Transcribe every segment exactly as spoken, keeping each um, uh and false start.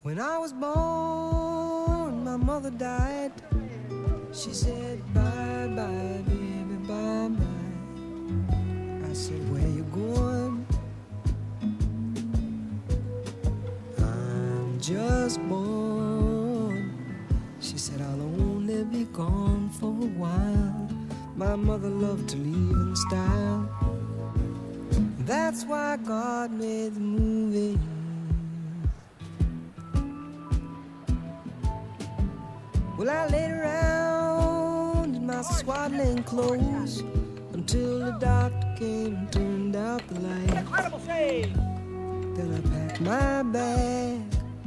When I was born, my mother died. She said, bye, bye, baby, bye, bye. I said, where you going? I'm just born. She said, I'll only be gone for a while. My mother loved to leave in style. That's why God made the movie. Well, I laid around in my swaddling clothes until the doctor came and turned out the light. Incredible save! Then I packed my bag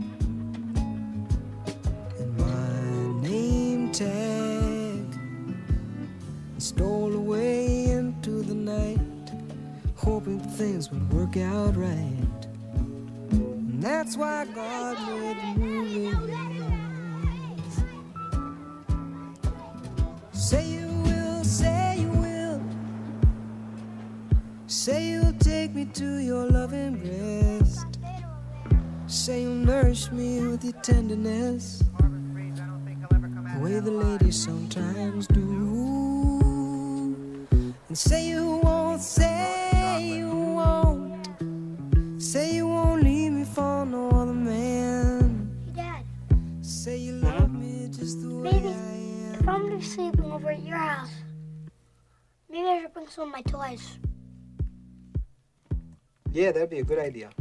and my name tag and stole away into the night, hoping things would work out right. And that's why God made the movie. Say you will, say you will. Say you'll take me to your loving breast. Say you'll nourish me with your tenderness, the way the ladies sometimes do. And say you won't, say you won't. Say you won't leave me for no other man. Hey, Dad. Say you love me just the way Maybe. I am. If I'm gonna be sleeping over at your house, maybe I should bring some of my toys. Yeah, that'd be a good idea.